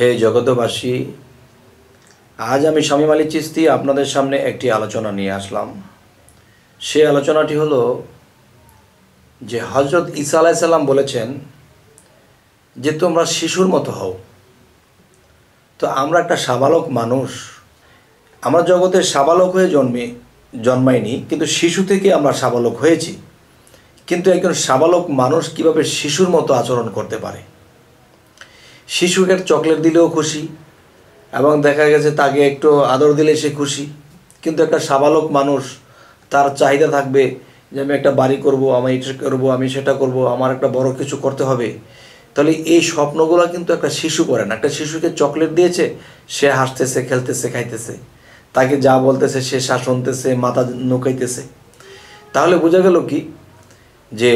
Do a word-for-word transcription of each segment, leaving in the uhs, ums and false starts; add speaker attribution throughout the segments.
Speaker 1: হে জগতবাসী, আজ আমি শামীম আলী চিশতি আপনাদের সামনে একটি আলোচনা নিয়ে আসলাম। সেই আলোচনাটি হলো যে হজরত ঈসা আলাইহিস সালাম বলেছেন যে তোমরা শিশুর মতো হও। তো আমরা একটা সাবালক মানুষ, আমরা জগতে সাবালক হয়ে জন্মে জন্মাইনি, কিন্তু শিশু থেকে আমরা সাবালক হয়েছি। কিন্তু একজন সাবালক মানুষ কিভাবে শিশুর মতো আচরণ করতে পারে? শিশুকে চকলেট দিলেও খুশি, এবং দেখা গেছে তাকে একটু আদর দিলে সে খুশি। কিন্তু একটা সাবালক মানুষ, তার চাহিদা থাকবে যে আমি একটা বাড়ি করব, আমি এটা করবো, আমি সেটা করব, আমার একটা বড় কিছু করতে হবে। তাহলে এই স্বপ্নগুলো কিন্তু একটা শিশু করে না। একটা শিশুকে চকলেট দিয়েছে, সে হাসতেছে, খেলতেছে, খাইতেছে, তাকে যা বলতেছে সে সা শুনতেছে, মাথা নুকাইতেছে। তাহলে বোঝা গেল কি যে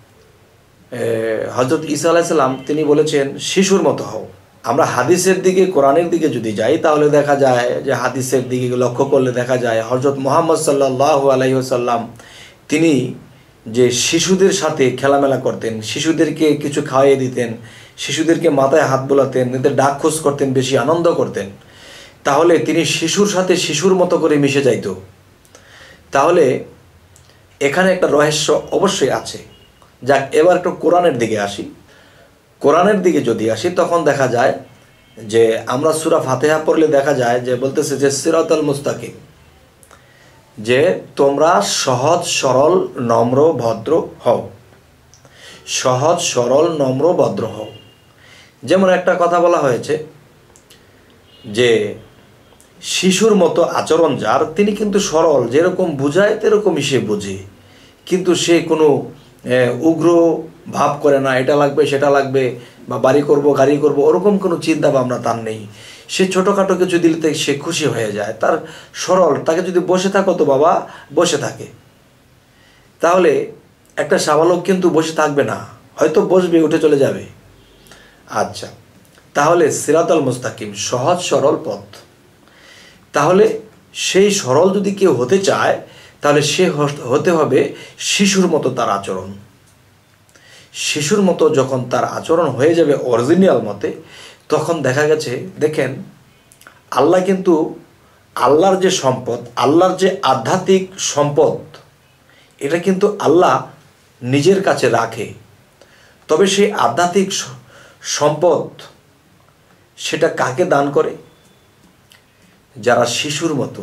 Speaker 1: হজরত ঈসা আলাইহিস সালাম তিনি বলেছেন শিশুর মতো হও। আমরা হাদিসের দিকে, কোরআনের দিকে যদি যাই, তাহলে দেখা যায় যে হাদিসের দিকে লক্ষ্য করলে দেখা যায় হজরত মুহাম্মদ সাল্লাল্লাহু আলাইহি ওয়াসাল্লাম তিনি যে শিশুদের সাথে খেলামেলা করতেন, শিশুদেরকে কিছু খাওয়াইয়ে দিতেন, শিশুদেরকে মাথায় হাত বোলাতেন, এদের ডাক খোঁজ করতেন, বেশি আনন্দ করতেন। তাহলে তিনি শিশুর সাথে শিশুর মতো করে মিশে যাইত। তাহলে এখানে একটা রহস্য অবশ্যই আছে। যাক, এবার একটু কোরআনের দিকে আসি। কোরআনের দিকে যদি আসি, তখন দেখা যায় যে আমরা সূরা ফাতিহা পড়লে দেখা যায় যে বলতেছে যে সিরাতাল মুস্তাকিম, যে তোমরা সহজ সরল নম্র ভদ্র হও। সহজ সরল নম্র ভদ্র হও। যেমন একটা কথা বলা হয়েছে যে শিশুর মতো আচরণ যার, তিনি কিন্তু সরল, যেরকম বুঝায় তেরকমই সে বুঝে, কিন্তু সে কোনো উগ্র ভাব করে না, এটা লাগবে সেটা লাগবে, বা বাড়ি করব গাড়ি করব, ওরকম কোনো চিন্তা ভাবনা তার নেই। সে ছোটোখাটো কিছু দিলে সে খুশি হয়ে যায়, তার সরল। তাকে যদি বসে থাকো তো বাবা, বসে থাকে। তাহলে একটা সাবালক কিন্তু বসে থাকবে না, হয়তো বসবে, উঠে চলে যাবে। আচ্ছা, তাহলে সিরাতাল মুস্তাকিম, সহজ সরল পথ। তাহলে সেই সরল যদি কেউ হতে চায়, তাহলে সে হতে হবে শিশুর মতো তার আচরণ। শিশুর মতো যখন তার আচরণ হয়ে যাবে অরিজিনাল মতে, তখন দেখা গেছে, দেখেন আল্লাহ কিন্তু আল্লাহর যে সম্পদ, আল্লাহর যে আধ্যাত্মিক সম্পদ, এটা কিন্তু আল্লাহ নিজের কাছে রাখে। তবে সেই আধ্যাত্মিক সম্পদ সেটা কাকে দান করে? যারা শিশুর মতো।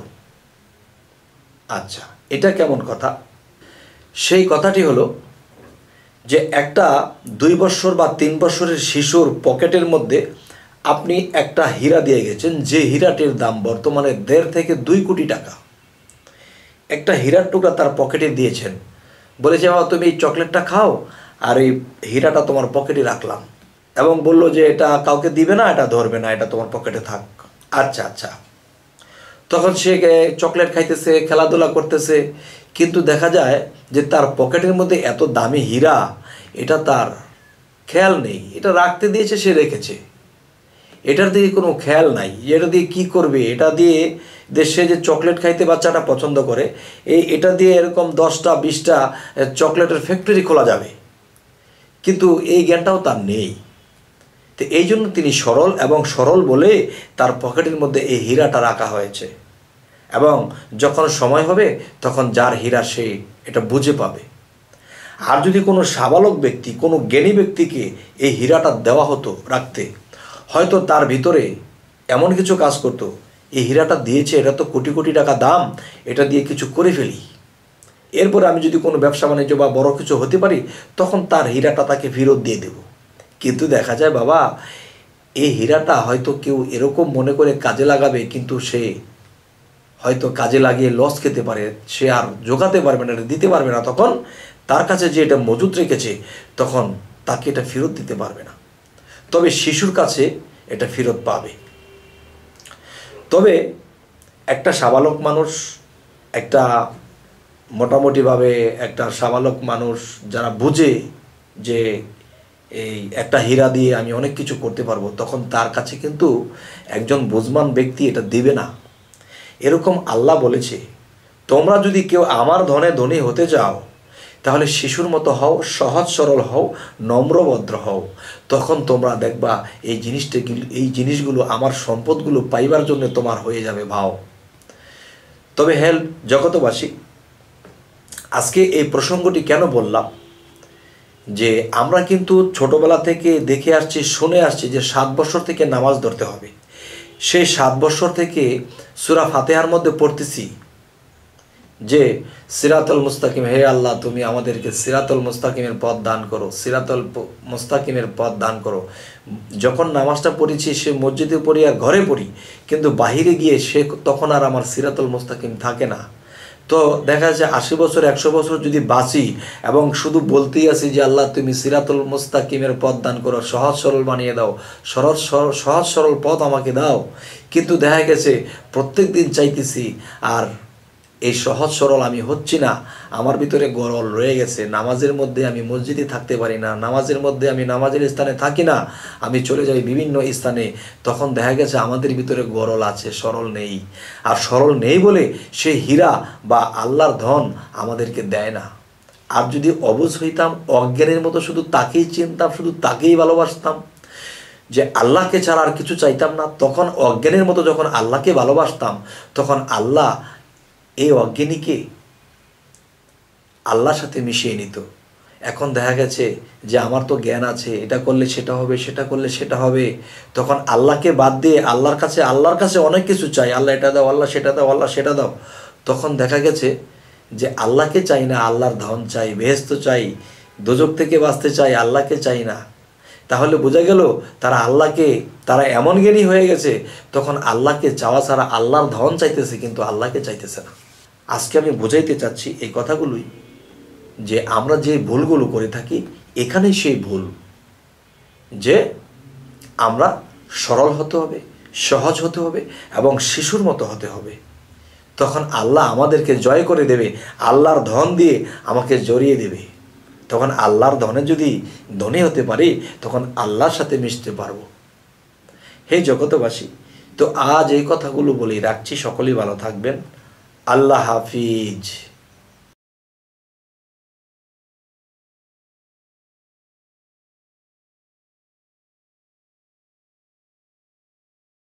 Speaker 1: আচ্ছা, এটা কেমন কথা? সেই কথাটি হলো যে একটা দুই বছর বা তিন বছরের শিশুর পকেটের মধ্যে আপনি একটা হীরা দিয়ে গেছেন, যে হীরাটির দাম বর্তমানে দেড় থেকে দুই কোটি টাকা। একটা হীরার টুকরা তার পকেটে দিয়েছেন, বলেছে বাবা তুমি এই চকলেটটা খাও, আর এই হীরাটা তোমার পকেটে রাখলাম, এবং বলল যে এটা কাউকে দিবে না, এটা ধরবে না, এটা তোমার পকেটে থাক। আচ্ছা আচ্ছা তখন সে চকলেট খাইতেছে, খেলাধুলা করতেছে, কিন্তু দেখা যায় যে তার পকেটের মধ্যে এত দামি হীরা, এটা তার খেয়াল নেই। এটা রাখতে দিয়েছে, সে রেখেছে, এটার দিকে কোনো খেয়াল নাই এটা দিয়ে কি করবে। এটা দিয়ে দেশে যে চকলেট খাইতে বাচ্চাটা পছন্দ করে, এই এটা দিয়ে এরকম দশটা বিশটা চকলেটের ফ্যাক্টরি খোলা যাবে, কিন্তু এই জ্ঞানটাও তার নেই। তো এই জন্য তিনি সরল, এবং সরল বলে তার পকেটের মধ্যে এই হীরাটা রাখা হয়েছে। এবং যখন সময় হবে তখন যার হীরা সে এটা বুঝে পাবে। আর যদি কোনো সাবালক ব্যক্তি, কোনো জ্ঞানী ব্যক্তিকে এই হীরাটা দেওয়া হতো রাখতে, হয়তো তার ভিতরে এমন কিছু কাজ করত, এই হীরাটা দিয়েছে, এটা তো কোটি কোটি টাকা দাম, এটা দিয়ে কিছু করে ফেলি, এরপরে আমি যদি কোনো ব্যবসা বাণিজ্য বা বড় কিছু হতে পারি, তখন তার হীরাটা তাকে ফেরত দিয়ে দেব। কিন্তু দেখা যায় বাবা, এই হীরাটা হয়তো কেউ এরকম মনে করে কাজে লাগাবে, কিন্তু সে হয়তো কাজে লাগিয়ে লস খেতে পারে, সে আর জোগাতে পারবে না, দিতে পারবে না। তখন তার কাছে যে এটা মজুত রেখেছে, তখন তাকে এটা ফেরত দিতে পারবে না। তবে শিশুর কাছে এটা ফেরত পাবে। তবে একটা সাবালক মানুষ, একটা মোটামুটিভাবে একটা সাবালক মানুষ যারা বুঝে যে এই একটা হীরা দিয়ে আমি অনেক কিছু করতে পারবো, তখন তার কাছে কিন্তু একজন বুঝমান ব্যক্তি এটা দিবে না। এরকম আল্লাহ বলেছে, তোমরা যদি কেউ আমার ধনে ধনী হতে চাও, তাহলে শিশুর মতো হও, সহজ সরল হও, নম্রভদ্র হও। তখন তোমরা দেখবা এই জিনিসটা এই জিনিসগুলো আমার সম্পদগুলো পাইবার জন্য তোমার হয়ে যাবে ভাও। তবে হেল জগতবাসী, আজকে এই প্রসঙ্গটি কেন বললাম, যে আমরা কিন্তু ছোটবেলা থেকে দেখে আসছি, শুনে আসছি যে সাত বছর থেকে নামাজ ধরতে হবে। সেই সাত বছর থেকে সূরা ফাতিহার মধ্যে পড়তেছি যে সিরাতুল মুস্তাকিম, হে আল্লাহ তুমি আমাদেরকে সিরাতুল মুস্তাকিমের পথ দান করো, সিরাতুল মুস্তাকিমের পথ দান করো। যখন নামাজটা পড়েছি সে মসজিদে পড়ি আর ঘরে পড়ি, কিন্তু বাহিরে গিয়ে সে তখন আর আমার সিরাতুল মুস্তাকিম থাকে না। তো দেখা যায় আশি বছর একশো বছর যদি বাঁচি এবং শুধু বলতেই আছি যে আল্লাহ তুমি সিরাতুল মুস্তাকিমের পথ দান করো, সহজ সরল বানিয়ে দাও, সহজ সরল সহজ সরল পথ আমাকে দাও, কিন্তু দেখা গেছে প্রত্যেক দিন চাইতেছি আর এই সহজ সরল আমি হচ্ছি না। আমার ভিতরে গরল রয়ে গেছে, নামাজের মধ্যে আমি মসজিদে থাকতে পারি না, নামাজের মধ্যে আমি নামাজের স্থানে থাকি না, আমি চলে যাই বিভিন্ন স্থানে। তখন দেখা গেছে আমাদের ভিতরে গরল আছে, সরল নেই। আর সরল নেই বলে সেই হীরা বা আল্লাহর ধন আমাদেরকে দেয় না। আর যদি অবুঝ হইতাম, অজ্ঞানের মতো শুধু তাকেই চিনতাম, শুধু তাকেই ভালোবাসতাম, যে আল্লাহকে ছাড়া আর কিছু চাইতাম না, তখন অজ্ঞানের মতো যখন আল্লাহকে ভালোবাসতাম, তখন আল্লাহ এই অজ্ঞানীকে আল্লাহর সাথে মিশিয়ে নিত। এখন দেখা গেছে যে আমার তো জ্ঞান আছে, এটা করলে সেটা হবে, সেটা করলে সেটা হবে, তখন আল্লাহকে বাদ দিয়ে আল্লাহর কাছে আল্লাহর কাছে অনেক কিছু চাই, আল্লাহ এটা দাও, আল্লাহ সেটা দাও, আল্লাহ সেটা দাও। তখন দেখা গেছে যে আল্লাহকে চাই না, আল্লাহর ধন চাই, বেহেশত চাই, দোজক থেকে বাঁচতে চাই, আল্লাহকে চাই না। তাহলে বোঝা গেল তারা আল্লাহকে তারা এমন জ্ঞানী হয়ে গেছে, তখন আল্লাহকে চাওয়া ছাড়া আল্লাহর ধন চাইতেছে, কিন্তু আল্লাহকে চাইতেছে না। আজকে আমি বোঝাইতে চাচ্ছি এই কথাগুলোই, যে আমরা যে ভুলগুলো করে থাকি এখানেই সেই ভুল, যে আমরা সরল হতে হবে, সহজ হতে হবে এবং শিশুর মতো হতে হবে। তখন আল্লাহ আমাদেরকে জয় করে দেবে, আল্লাহর ধন দিয়ে আমাকে জড়িয়ে দেবে। তখন আল্লাহর ধনে যদি ধনী হতে পারি, তখন আল্লাহর সাথে মিশতে পারবো। হে জগতবাসী, তো আজ এই কথাগুলো বলি রাখছি। সকলেই ভালো থাকবেন। আল্লাহ হাফিজ।